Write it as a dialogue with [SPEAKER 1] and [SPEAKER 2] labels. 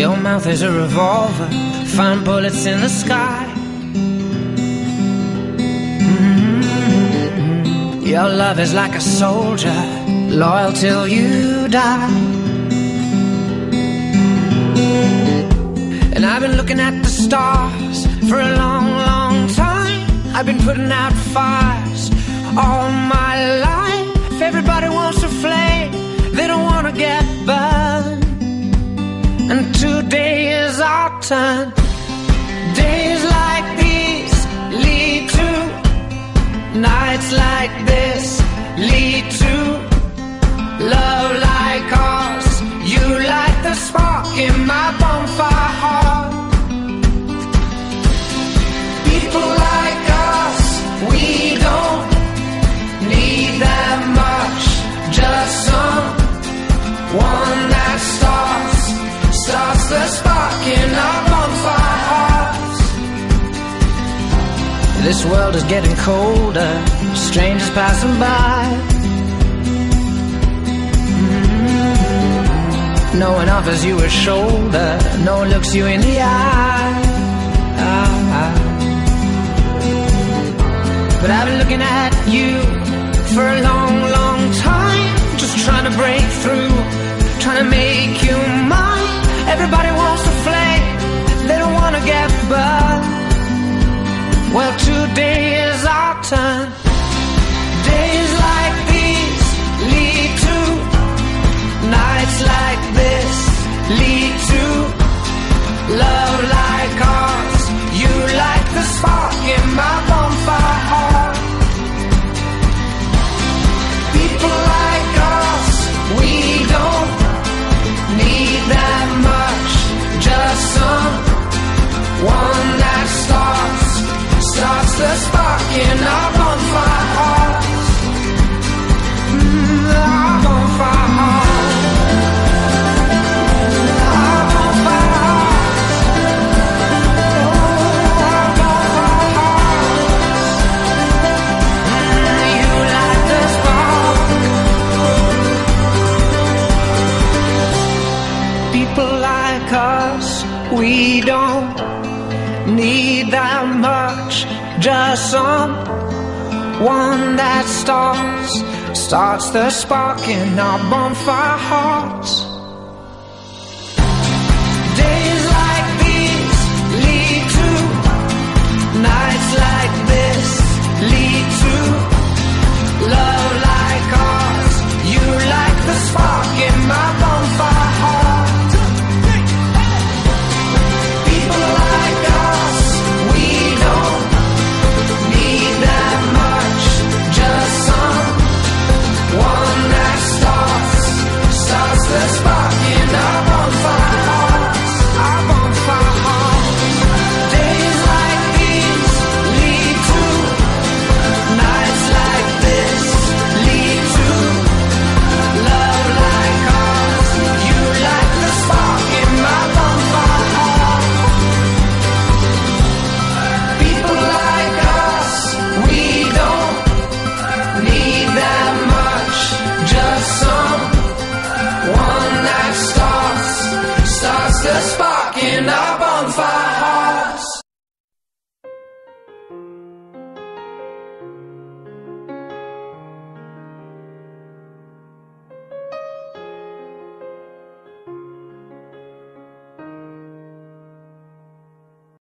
[SPEAKER 1] Your mouth is a revolver, find bullets in the sky. Your love is like a soldier, loyal till you die. And I've been looking at the stars for a long, long time. I've been putting out fires all my life. Everybody wants a flame, they don't want to get burned. And today is our turn. Days like these lead to nights like this, lead to love like ours. You light the spark in my bonfire heart. People like us, we don't need that much. Just someone that starts the spark in our bonfire hearts. This world is getting colder, strangers passing by. No one offers you a shoulder, no one looks you in the eye. But I've been looking at you for a long, long time, just trying to break through, trying to make you mine. Everybody wants to flame, they don't want to get burned. Well, today is our turn. Days like these lead to nights like this, lead to love like ours. You light the spark in my bonfire heart. People like us, we don't need that much. Just someone that starts the spark in our bonfire hearts. Our bonfire hearts. Our bonfire hearts. Our bonfire hearts. You light the spark. People like us, we don't need that much. Just someone that starts the spark in our bonfire hearts. Days like these lead to nights like this, lead to love like ours. You like the spark in my bonfire heart. People like us, we don't need that much. Just someone that starts the spark in our bonfire hearts. Our bonfire hearts. Days like these lead to nights like this, lead to love like ours. You light the spark in my bonfire heart. People like us, we don't need that much. Just someone that starts the spark.